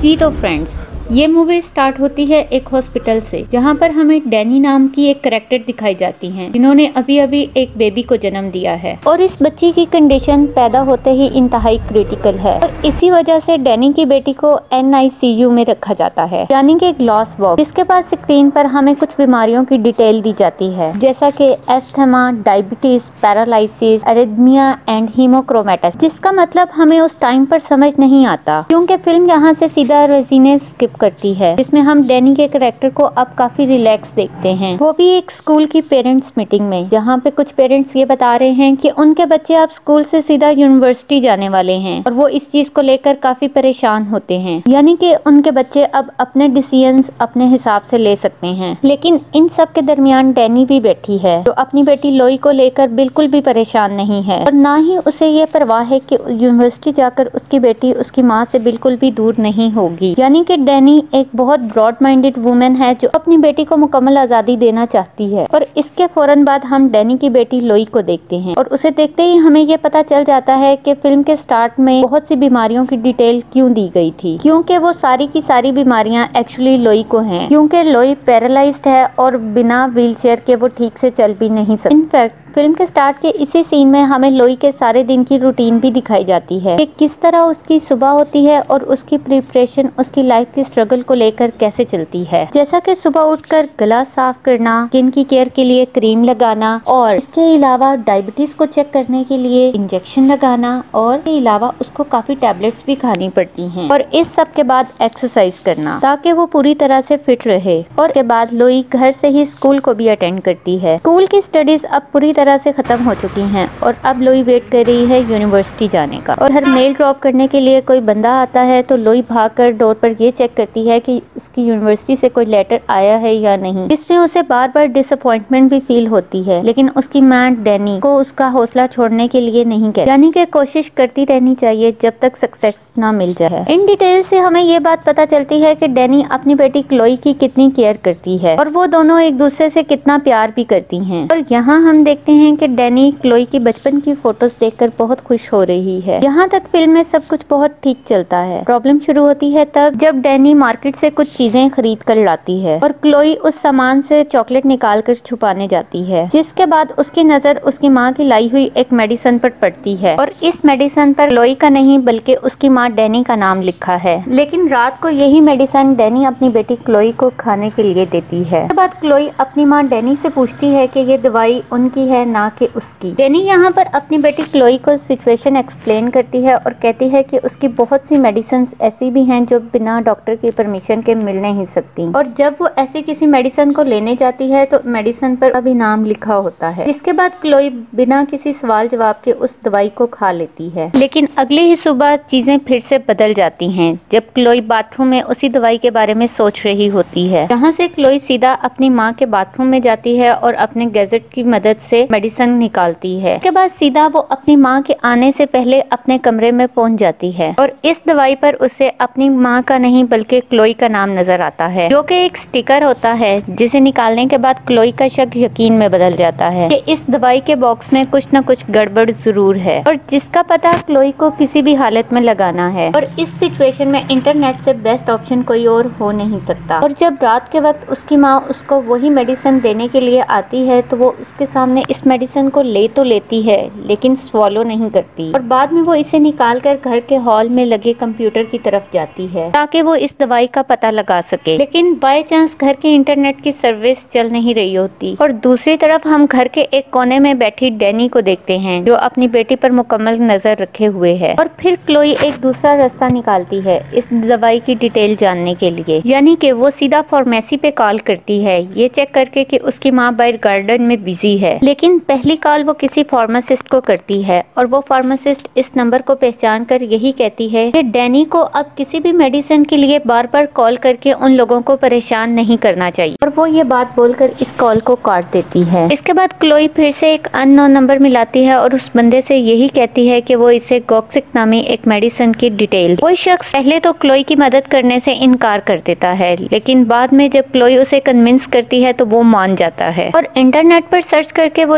जी तो फ्रेंड्स, ये movie start होती है एक हॉस्पिटल से, जहाँ पर हमें डैनी नाम की एक कैरेक्टर दिखाई जाती हैं, जिन्होंने अभी अभी एक बेबी को जन्म दिया है और इस बच्ची की कंडीशन पैदा होते ही इंतहाई क्रिटिकल है और इसी वजह से डैनी की बेटी को NICU में रखा जाता है, यानी कि ग्लास बॉक्स, जिसके पास स्क्रीन पर हमें कुछ बीमारियों की डिटेल दी जाती है, जैसा कि asthma, diabetes, paralysis, arrhythmia and haemochromatosis, जिसका मतलब हमें उस टाइम पर समझ नहीं आता क्योंकि फिल्म यहाँ से सीधा रेजीने स्किप करती है, जिसमें हम डैनी के कैरेक्टर को अब काफी रिलैक्स देखते हैं, वो भी एक स्कूल की पेरेंट्स मीटिंग में, जहाँ पे कुछ पेरेंट्स ये बता रहे हैं कि उनके बच्चे अब स्कूल से सीधा यूनिवर्सिटी जाने वाले हैं और वो इस चीज को लेकर काफी परेशान होते हैं, यानी कि उनके बच्चे अब अपने डिसीजंस अपने हिसाब से ले सकते हैं। लेकिन इन सब के दरमियान डैनी भी बैठी है, जो अपनी बेटी लोई को लेकर बिल्कुल भी परेशान नहीं है और ना ही उसे ये परवाह है कि यूनिवर्सिटी जाकर उसकी बेटी उसकी माँ से बिल्कुल भी दूर नहीं होगी, यानी कि डैनी एक बहुत ब्रॉड माइंडेड वुमेन है जो अपनी बेटी को मुकम्मल आजादी देना चाहती है। और इसके फौरन बाद हम डैनी की बेटी लोई को देखते हैं और उसे देखते ही हमें ये पता चल जाता है कि फिल्म के स्टार्ट में बहुत सी बीमारियों की डिटेल क्यों दी गई थी, क्योंकि वो सारी की सारी बीमारियां एक्चुअली लोई को हैं, क्योंकि लोई पैरालाइज्ड है और बिना व्हीलचेयर के वो ठीक से चल भी नहीं सकती। इनफैक्ट फिल्म के स्टार्ट के इसी सीन में हमें लोई के सारे दिन की रूटीन भी दिखाई जाती है कि किस तरह उसकी सुबह होती है और उसकी प्रिपरेशन उसकी लाइफ की स्ट्रगल को लेकर कैसे चलती है, जैसा कि सुबह उठकर गला साफ करना, स्किन की केयर के लिए क्रीम लगाना और इसके अलावा डायबिटीज को चेक करने के लिए इंजेक्शन लगाना और इसके अलावा उसको काफी टैबलेट्स भी खानी पड़ती हैं और इस सब के बाद एक्सरसाइज करना ताकि वो पूरी तरह से फिट रहे। और इसके बाद लोई घर से ही स्कूल को भी अटेंड करती है। स्कूल की स्टडीज अब पूरी तरह से खत्म हो चुकी हैं और अब लोई वेट कर रही है यूनिवर्सिटी जाने का और हर मेल ड्रॉप करने के लिए कोई बंदा आता है तो लोई भागकर डोर पर ये चेक करती है कि उसकी यूनिवर्सिटी से कोई लेटर आया है या नहीं, जिसमें उसे बार बार डिसअपॉइंटमेंट भी फील होती है, लेकिन उसकी मां डैनी को उसका हौसला छोड़ने के लिए नहीं कहती, यानी कि कोशिश करती रहनी चाहिए जब तक सक्सेस ना मिल जाए। इन डिटेल से हमें ये बात पता चलती है कि डैनी अपनी बेटी क्लोई की कितनी केयर करती है और वो दोनों एक दूसरे से कितना प्यार भी करती हैं। और यहाँ हम देखते हैं कि डैनी क्लोई की बचपन की फोटोज देखकर बहुत खुश हो रही है। यहाँ तक फिल्म में सब कुछ बहुत ठीक चलता है। प्रॉब्लम शुरू होती है तब जब डैनी मार्केट से कुछ चीजें खरीद कर लाती है और क्लोई उस सामान से चॉकलेट निकाल कर छुपाने जाती है, जिसके बाद उसकी नजर उसकी माँ की लाई हुई एक मेडिसिन पर पड़ती है और इस मेडिसिन पर क्लोई का नहीं बल्कि उसकी माँ डैनी का नाम लिखा है। लेकिन रात को यही मेडिसिन डैनी अपनी बेटी क्लोई को खाने के लिए देती है। उसके बाद क्लोई अपनी माँ डैनी से पूछती है कि ये दवाई उनकी है ना कि उसकी। डैनी यहाँ पर अपनी बेटी क्लोई को सिचुएशन एक्सप्लेन करती है और कहती है कि उसकी बहुत सी मेडिसिन ऐसी भी हैं जो बिना डॉक्टर की परमिशन के मिल नहीं सकती और जब वो ऐसी किसी मेडिसिन को लेने जाती है तो मेडिसिन पर अभी नाम लिखा होता है। इसके बाद क्लोई बिना किसी सवाल जवाब के उस दवाई को खा लेती है। लेकिन अगले ही सुबह चीजें फिर से बदल जाती हैं जब क्लोई बाथरूम में उसी दवाई के बारे में सोच रही होती है। यहाँ से क्लोई सीधा अपनी माँ के बाथरूम में जाती है और अपने गैजेट की मदद से मेडिसिन निकालती है। इसके बाद सीधा वो अपनी माँ के आने से पहले अपने कमरे में पहुंच जाती है और इस दवाई पर उसे अपनी माँ का नहीं बल्कि क्लोई का नाम नजर आता है, जो कि एक स्टिकर होता है जिसे निकालने के बाद क्लोई का शक यकीन में बदल जाता है कि इस दवाई के बॉक्स में कुछ न कुछ गड़बड़ जरूर है और जिसका पता क्लोई को किसी भी हालत में लगाना है। और इस सिचुएशन में इंटरनेट से बेस्ट ऑप्शन कोई और हो नहीं सकता। और जब रात के वक्त उसकी माँ उसको वही मेडिसिन देने के लिए आती है तो वो उसके सामने इस मेडिसिन को ले तो लेती है लेकिन स्वॉलो नहीं करती और बाद में वो इसे निकाल कर घर के हॉल में लगे कंप्यूटर की तरफ जाती है ताकि वो इस दवाई का पता लगा सके। लेकिन बाय चांस घर के इंटरनेट की सर्विस चल नहीं रही होती और दूसरी तरफ हम घर के एक कोने में बैठी डैनी को देखते हैं जो अपनी बेटी पर मुकम्मल नजर रखे हुए है। और फिर क्लोई एक दूसरा रास्ता निकालती है इस दवाई की डिटेल जानने के लिए, यानी कि वो सीधा फार्मेसी पे कॉल करती है ये चेक करके कि उसकी माँ बाहर गार्डन में बिजी है। लेकिन पहली कॉल वो किसी फार्मासिस्ट को करती है और वो फार्मासिस्ट इस नंबर को पहचान कर यही कहती है कि डैनी को अब किसी भी मेडिसिन के लिए बार बार कॉल करके उन लोगों को परेशान नहीं करना चाहिए और वो ये बात बोलकर इस कॉल को काट देती है। इसके बाद क्लोई फिर से एक अननोन नंबर मिलाती है और उस बंदे से यही कहती है कि वो इसे गॉक्सिक नामी एक मेडिसिन की डिटेल। वो शख्स पहले तो क्लोई की मदद करने से इनकार कर देता है, लेकिन बाद में जब क्लोई उसे कन्विंस करती है तो वो मान जाता है और इंटरनेट पर सर्च करके वो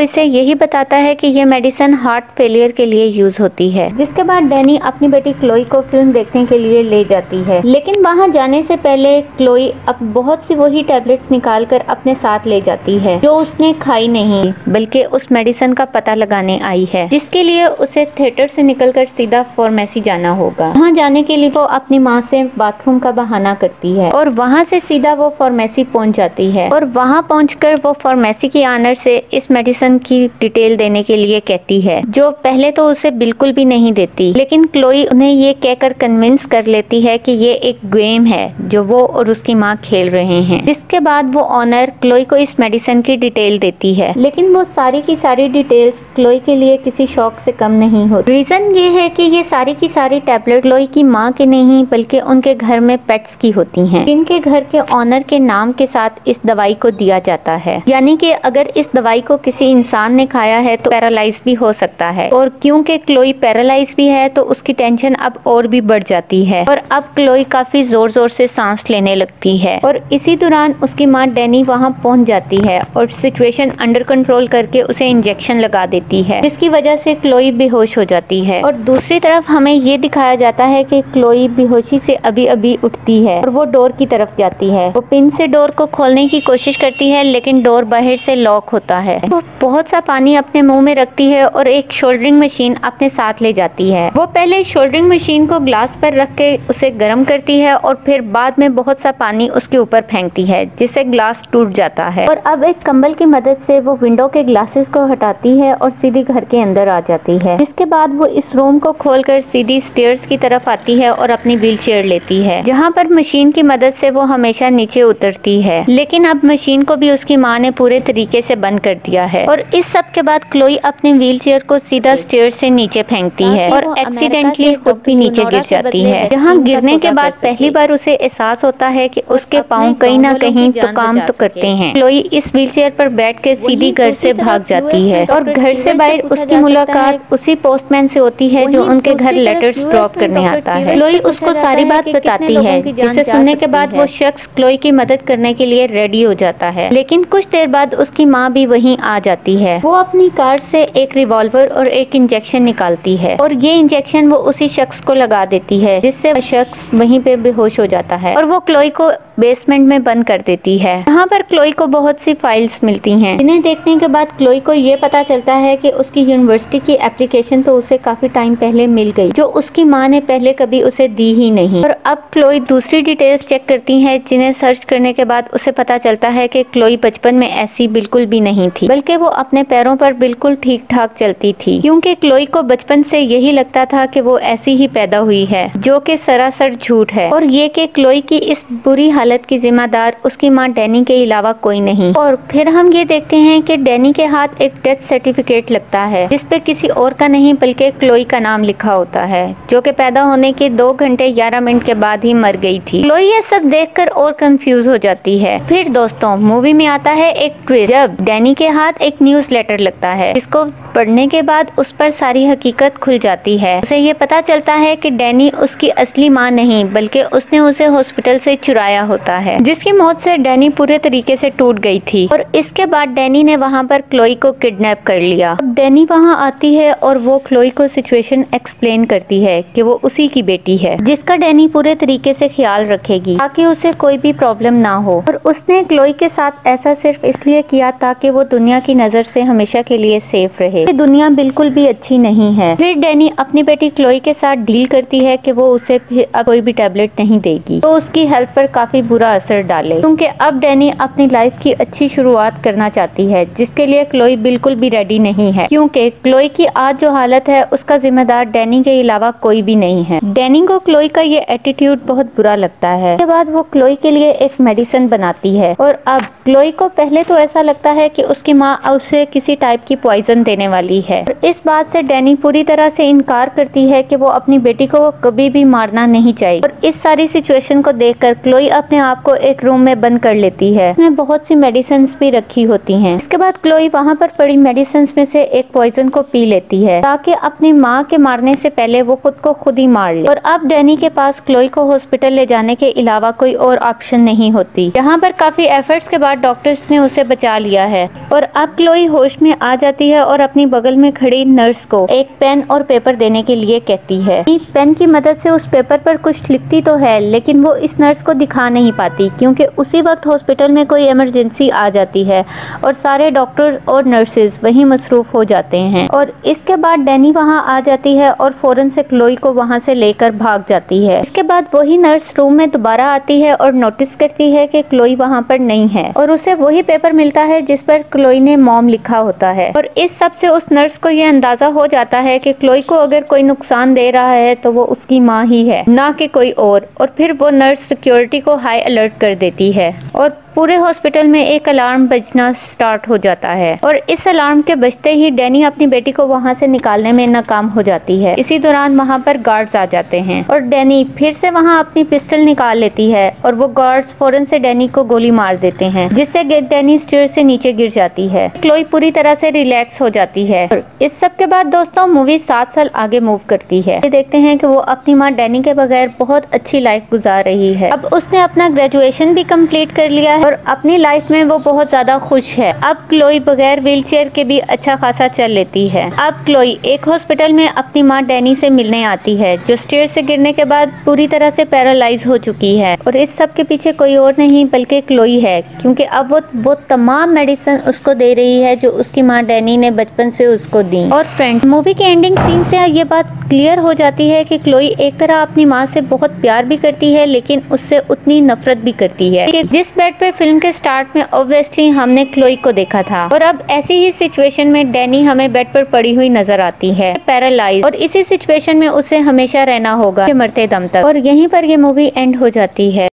इसे यही बताता है कि ये मेडिसिन हार्ट फेलियर के लिए यूज होती है। जिसके बाद डैनी अपनी बेटी क्लोई को फिल्म देखने के लिए ले जाती है, लेकिन वहाँ जाने से पहले क्लोई अब बहुत सी वही टैबलेट्स निकाल कर अपने साथ ले जाती है जो उसने खाई नहीं, बल्कि उस मेडिसिन का पता लगाने आई है, जिसके लिए उसे थिएटर से निकलकर सीधा फार्मेसी जाना होगा। वहाँ जाने के लिए वो अपनी माँ से बाथरूम का बहाना करती है और वहाँ से सीधा वो फार्मेसी पहुँच जाती है और वहाँ पहुँचकर वो फार्मेसी की ऑनर से इस मेडिसिन की डिटेल देने के लिए कहती है, जो पहले तो उसे बिल्कुल भी नहीं देती, लेकिन क्लोई उन्हें ये कहकर कन्विंस कर लेती है कि ये एक गेम है जो वो और उसकी माँ खेल रहे हैं। जिसके बाद वो ऑनर क्लोई को इस मेडिसिन की डिटेल देती है, लेकिन वो सारी की सारी डिटेल्स क्लोई के लिए किसी शौक से कम नहीं होती। रीजन ये है कि ये सारी की सारी टैबलेट क्लोई की माँ के नहीं बल्कि उनके घर में पेट्स की होती हैं, जिनके घर के ऑनर के नाम के साथ इस दवाई को दिया जाता है। यानी कि अगर इस दवाई को किसी इंसान ने खाया है तो पैरालाइज भी हो सकता है, और क्योंकि क्लोई पैरालाइज भी है तो उसकी टेंशन अब और भी बढ़ जाती है और अब क्लोई काफी जोर जोर से सांस लेने लगती है। और इसी दौरान उसकी माँ डैनी वहाँ पहुँच जाती है और सिचुएशन अंडर कंट्रोल करके उसे इंजेक्शन लगा देती है, जिसकी वजह से क्लोई बेहोश हो जाती है। और दूसरी तरफ हमें ये दिखाया जाता है कि क्लोई बेहोशी से अभी अभी उठती है और वो डोर की तरफ जाती है। वो पिन से डोर को खोलने की कोशिश करती है, लेकिन डोर बाहर से लॉक होता है। वो बहुत सा पानी अपने मुंह में रखती है और एक शोल्डरिंग मशीन अपने साथ ले जाती है। वो पहले शोल्डरिंग मशीन को ग्लास पर रख के उसे गर्म करती है और फिर बाद में बहुत सा पानी उसके ऊपर फेंकती है, जिससे ग्लास टूट जाता है। और अब एक कंबल की मदद से वो विंडो के ग्लासेस को हटाती है और सीधी घर के अंदर आ जाती है। इसके बाद वो इस रूम को खोलकर सीधी स्टेयर्स की तरफ आती है और अपनी व्हील चेयर लेती है, जहाँ पर मशीन की मदद से वो हमेशा नीचे उतरती है। लेकिन अब मशीन को भी उसकी माँ ने पूरे तरीके से बंद कर दिया है और इस सब के बाद क्लोई अपने व्हील चेयर को सीधा स्टेयर्स से नीचे फेंकती है और एक्सीडेंटली खुद भी नीचे गिर जाती है, जहाँ गिरने के बाद पहली बार उसे एहसास होता है कि उसके पाँव कहीं ना कहीं तो काम तो करते हैं। क्लोई इस व्हील चेयर पर बैठ के सीधी घर से भाग जाती है और घर से बाहर उसकी मुलाकात उसी पोस्टमैन से होती है जो उनके घर लेटर्स ड्रॉप करने आता है। क्लोई उसको सारी बात बताती है, जिसे सुनने के बाद वो शख्स क्लोई की मदद करने के लिए रेडी हो जाता है। लेकिन कुछ देर बाद उसकी माँ भी वहीं आ जाती है। वो अपनी कार से एक रिवॉल्वर और एक इंजेक्शन निकालती है और ये इंजेक्शन वो उसी शख्स को लगा देती है, जिससे वह शख्स वहीं पे बेहोश हो जाता है और वो क्लोई को बेसमेंट में बंद कर देती है। यहाँ पर क्लोई को बहुत सी फाइल्स मिलती हैं, जिन्हें देखने के बाद क्लोई को ये पता चलता है कि उसकी यूनिवर्सिटी की एप्लीकेशन तो उसे काफी टाइम पहले मिल गई, जो उसकी माँ ने पहले कभी उसे दी ही नहीं। और अब क्लोई दूसरी डिटेल्स चेक करती है, जिन्हें सर्च करने के बाद उसे पता चलता है कि क्लोई बचपन में ऐसी बिल्कुल भी नहीं थी, बल्कि वो अपने पैरों पर बिल्कुल ठीक ठाक चलती थी, क्योंकि क्लोई को बचपन से यही लगता था कि वो ऐसी ही पैदा हुई है, जो कि सरासर झूठ है। और ये कि क्लोई की इस बुरी हालत की जिम्मेदार उसकी माँ डैनी के अलावा कोई नहीं। और फिर हम ये देखते हैं कि डैनी के हाथ एक डेथ सर्टिफिकेट लगता है, जिसपे किसी और का नहीं बल्कि क्लोई का नाम लिखा होता है, जो कि पैदा होने के 2 घंटे 11 मिनट के बाद ही मर गई थी। क्लोई ये सब देखकर और कंफ्यूज हो जाती है। फिर दोस्तों मूवी में आता है एक ट्विस्ट, जब डैनी के हाथ एक न्यूज लेटर लगता है, जिसको पढ़ने के बाद उस पर सारी हकीकत खुल जाती है। उसे ये पता चलता है कि डैनी उसकी असली माँ नहीं बल्कि उसने उसे हॉस्पिटल से चुराया होता है, जिसकी मौत से डैनी पूरे तरीके से टूट गई थी। और इसके बाद डैनी ने वहाँ पर क्लोई को किडनैप कर लिया। अब डैनी वहाँ आती है और वो क्लोई को सिचुएशन एक्सप्लेन करती है कि वो उसी की बेटी है, जिसका डैनी पूरे तरीके से ख्याल रखेगी ताकि उसे कोई भी प्रॉब्लम ना हो। और उसने क्लोई के साथ ऐसा सिर्फ इसलिए किया ताकि वो दुनिया की नजर से हमेशा के लिए सेफ रहे। दुनिया बिल्कुल भी अच्छी नहीं है। फिर डैनी अपनी बेटी क्लोई के साथ डील करती है कि वो उसे अब कोई भी टैबलेट नहीं देगी, तो उसकी हेल्थ पर काफी बुरा असर डाले, क्योंकि अब डैनी अपनी लाइफ की अच्छी शुरुआत करना चाहती है, जिसके लिए क्लोई बिल्कुल भी रेडी नहीं है, क्योंकि क्लोई की आज जो हालत है उसका जिम्मेदार डैनी के अलावा कोई भी नहीं है। डैनी को क्लोई का ये एटीट्यूड बहुत बुरा लगता है। इसके बाद वो क्लोई के लिए एक मेडिसिन बनाती है और अब क्लोई को पहले तो ऐसा लगता है कि उसकी माँ उसे किसी टाइप की पॉइजन देने वाली है। और इस बात से डैनी पूरी तरह से इनकार करती है कि वो अपनी बेटी को कभी भी मारना नहीं चाहिए। और इस सारी सिचुएशन को देखकर क्लोई अपने आप को एक रूम में बंद कर लेती है, इसमें बहुत सी मेडिसिन भी रखी होती हैं। इसके बाद क्लोई वहाँ पर पड़ी मेडिसिन में से एक पॉइजन को पी लेती है, ताकि अपनी माँ के मारने से पहले वो खुद को खुद ही मार ले। और अब डैनी के पास क्लोई को हॉस्पिटल ले जाने के अलावा कोई और ऑप्शन नहीं होती। यहाँ पर काफी एफर्ट्स के बाद डॉक्टर्स ने उसे बचा लिया है और अब क्लोई होश में आ जाती है और अपनी बगल में खड़ी नर्स को एक पेन और पेपर देने के लिए कहती है। पेन की मदद से उस पेपर पर कुछ लिखती तो है, लेकिन वो इस नर्स को दिखा नहीं पाती क्योंकि उसी वक्त हॉस्पिटल में कोई इमरजेंसी आ जाती है और सारे डॉक्टर और नर्सेज वहीं मसरूफ हो जाते हैं। और इसके बाद डैनी वहां आ जाती है और फौरन से क्लोई को वहां से लेकर भाग जाती है। इसके बाद वही नर्स रूम में दोबारा आती है और नोटिस करती है कि क्लोई वहां पर नहीं है और उसे वही पेपर मिलता है जिस पर क्लोई ने मॉम लिखा होता है। और इस सब से उस नर्स को ये अंदाजा हो जाता है कि क्लोई को अगर कोई नुकसान दे रहा है तो वो उसकी माँ ही है, ना कि कोई और फिर वो नर्स सिक्योरिटी को हाई अलर्ट कर देती है और पूरे हॉस्पिटल में एक अलार्म बजना स्टार्ट हो जाता है। और इस अलार्म के बजते ही डैनी अपनी बेटी को वहां से निकालने में नाकाम हो जाती है। इसी दौरान वहां पर गार्ड्स आ जाते हैं और डैनी फिर से वहां अपनी पिस्टल निकाल लेती है और वो गार्ड्स फौरन से डैनी को गोली मार देते हैं, जिससे डैनी स्टेयर से नीचे गिर जाती है। क्लोई पूरी तरह से रिलैक्स हो जाती है। और इस सब के बाद दोस्तों मूवी 7 साल आगे मूव करती है। देखते हैं कि वो अपनी माँ डैनी के बगैर बहुत अच्छी लाइफ गुजार रही है। अब उसने अपना ग्रेजुएशन भी कंप्लीट कर लिया है और अपनी लाइफ में वो बहुत ज्यादा खुश है। अब क्लोई बगैर व्हीलचेयर के भी अच्छा खासा चल लेती है। अब क्लोई एक हॉस्पिटल में अपनी माँ डैनी से मिलने आती है, जो स्टेयर से गिरने के बाद पूरी तरह से पैरालाइज हो चुकी है। और इस सब के पीछे कोई और नहीं बल्कि क्लोई है, क्योंकि अब वो तमाम मेडिसिन उसको दे रही है जो उसकी माँ डैनी ने बचपन से उसको दी। और फ्रेंड्स, मूवी के एंडिंग सीन से ये बात क्लियर हो जाती है कि क्लोई एक तरह अपनी माँ से बहुत प्यार भी करती है, लेकिन उससे उतनी नफरत भी करती है। कि जिस बेड पर फिल्म के स्टार्ट में ऑब्वियसली हमने क्लोई को देखा था, और अब ऐसी ही सिचुएशन में डैनी हमें बेड पर पड़ी हुई नजर आती है, पैरालाइज। और इसी सिचुएशन में उसे हमेशा रहना होगा मरते दम तक। और यहीं पर ये मूवी एंड हो जाती है।